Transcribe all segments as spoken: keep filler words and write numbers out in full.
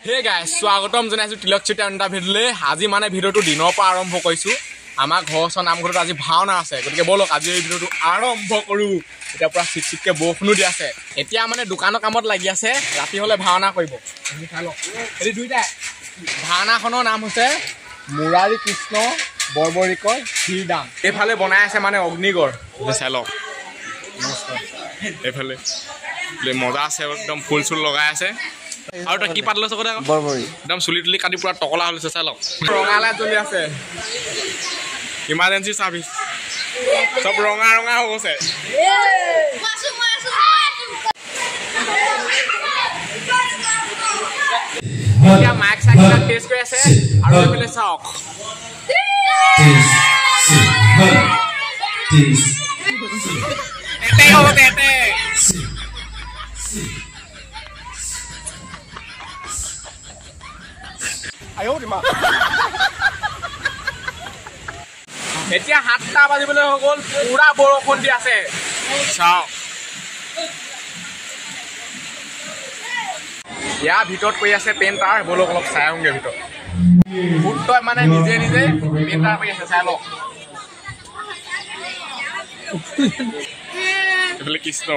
Hey guys, স্বাগতম জনাইছো তিলক চুটিয়া এটা ভিডিওলে আজি মানে ভিডিওটো দিনৰ পৰা আৰম্ভ কৰিছো আমাৰ ঘৰছৰ নামঘৰত আজি ভাওনা আছে গতিকে বলক আজি এই ভিডিওটো আৰম্ভ কৰো এটা পুৰা চিকচিককে বৰষুণো দি আছে এতিয়া মানে দোকানৰ কামত লাগি আছে ৰাতি হলে ভাওনা কৰিব তুমি চাই লওক এই দুইটা ভাওনাখনৰ নাম হৈছে মুৰাৰী কৃষ্ণ বৰবৰিকৰ হিৰদাম এফালে বনাই আছে মানে অগ্নিগড় চাই লওক নমস্কাৰ এফালে লে মজা আছে একদম ফুল চুল লগাই আছে আৰু তা কি পাতল আছে কথা বৰবৰি একদম চুলি তুলি কাটি পুৰা টকলা হলছে চাই লওক ৰঙালা চলি আছে ইমাৰ্জেন্সি সাৰ্ভিস সব ৰঙা ৰঙা হৈ গৈছে মাসু মাসু এতিয়া মাইক সাইকেল টেষ্ট কৰি আছে আৰু এফালে চাওক এতে হ'ব এতে আয়ো দিমা এতিয়া হাতটা বাজিবলৈ হৈ গ'ল পুৰা বৰষুণ দি আছে চাও ইয়াৰ ভিতৰত কৈ আছে পেইণ্টাৰ বলক অলপ চাই আহোঁগে ভিতৰত ফুটটো মানে নিজে নিজে পেইণ্টাৰ কৈ আছে চাই লওক এফালে কৃষ্ণ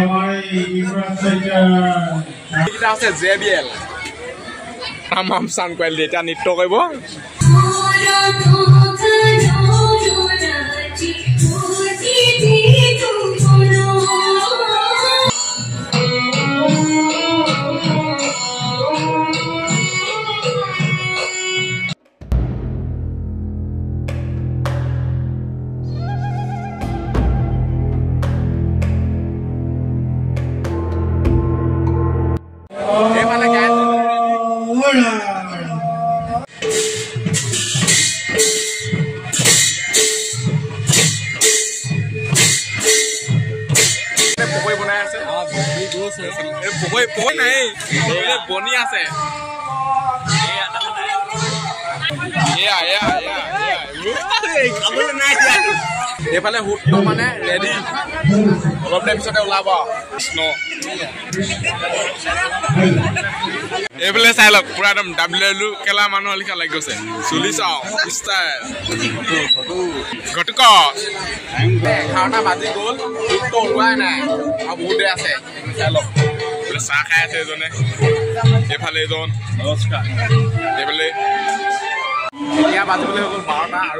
এইকেইটা আছে J B L Amam san kwel dia nitto koibo Pokoknya pokoknya nih, ini boni ase. Iya iya iya iya. Kamu naik ya. Dia paling hook tuh mana ready. Kalau belum bisa dia ulaba. Snow. Eh boleh saya lok, pura dam double lu kela manu alika lagi se. Sulisau, style. Gotuko. Karena mati gol, itu luar nih. Abu udah ase. Saya lok. চাহ খাই আছে এজনে এফালে এজন নমস্কাৰ এফালে এতিয়া বাজিবলৈ হৈ গ'ল বাৰটা আৰু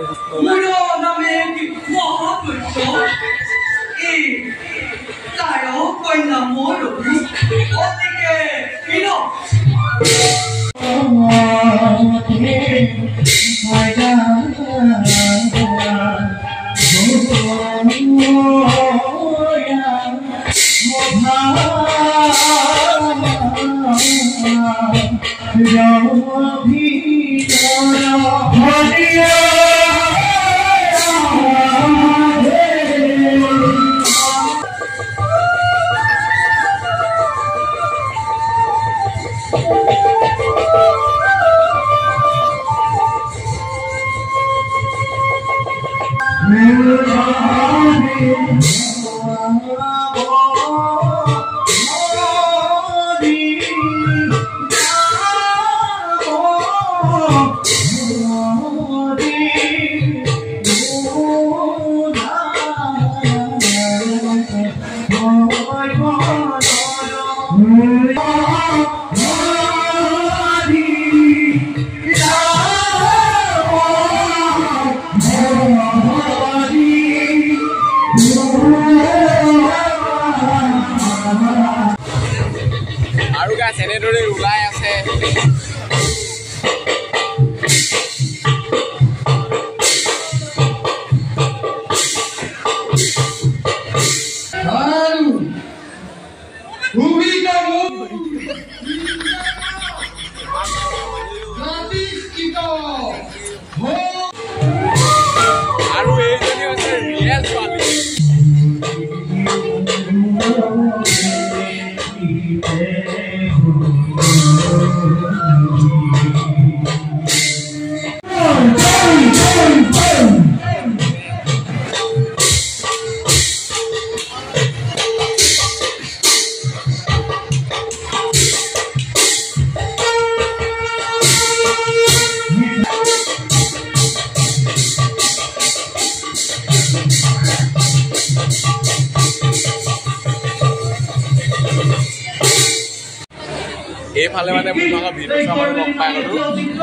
এনেদৰে ওলাই আছে আৰু এইজনী হৈছে ৰিয়েল ছোৱালী এইফালে মানে মোৰ ভাগৰ ভিডিঅ' চোৱা মানুহ লগ পাই গ'লো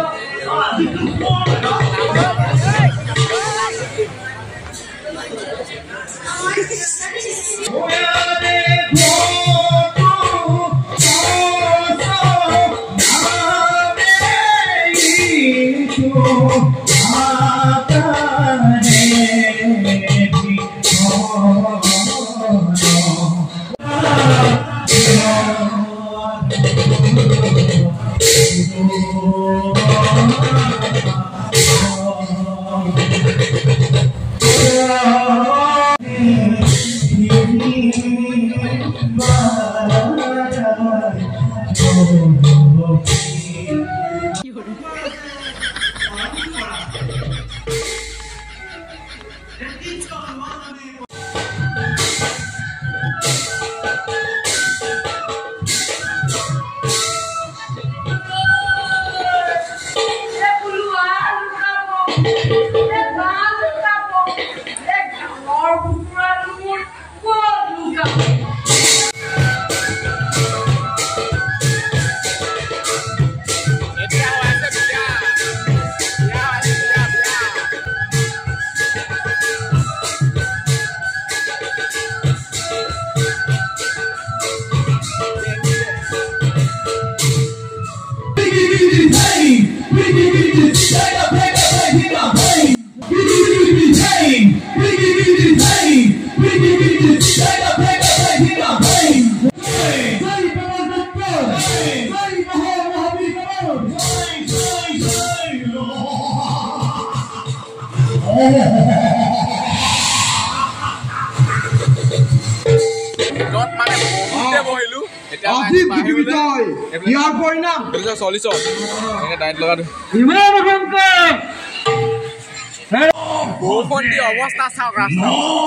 অৱস্থা চাওক ৰাস্তা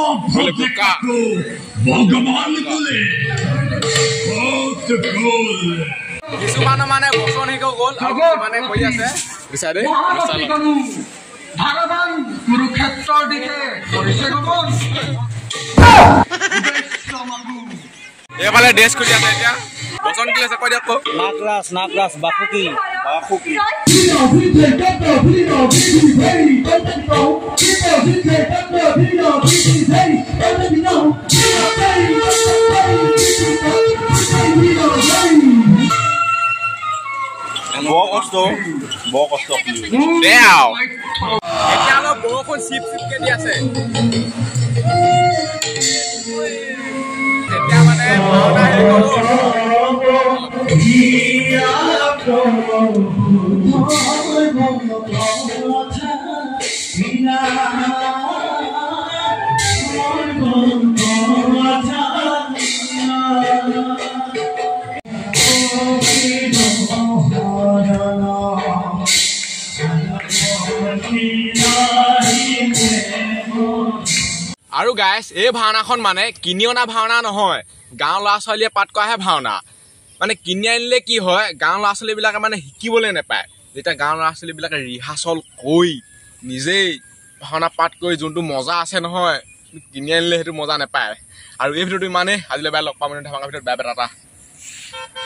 কিছুমানৰ মানে বচন শেষ গ'ল আৰু মানে কৈ আছে বিচাৰে ভাগৱান কুৰুক্ষেত্ৰৰ দিশে কৰিছে গমন এইফালে ড্ৰেছ কৰি আছে এতিয়া বচন কি আছে কৈ দিয়ক নাকৰাজ নাকৰাজ বাকুকি বাকুকি বৰ কষ্ট বৰ কষ্ট এতিয়া অলপ বৰষুণ চিপ চিপকে দি আছে এতিয়া মানে ভাওনা হেৰি কৰোঁ আৰু গাইছ এই ভাওনাখন মানে কিনি অনা ভাওনা নহয় গাঁৱৰ ল'ৰা ছোৱালীয়ে পাঠ কৰাহে ভাওনা মানে কিনি আনিলে কি হয় গাঁৱৰ ল'ৰা ছোৱালীবিলাকে মানে শিকিবলৈ নাপায় যেতিয়া গাঁৱৰ ল'ৰা ছোৱালীবিলাকে ৰিহাৰ্চল কৰি নিজেই ভাওনা পাঠ কৰি যোনটো মজা আছে নহয় কিনি আনিলে সেইটো মজা নাপায় আৰু এই ভিডিঅ'টো ইমানেই আজিলৈ বেয়া লগ পাম ধেমাকা ভিতৰত বেয়া বেয়া এটা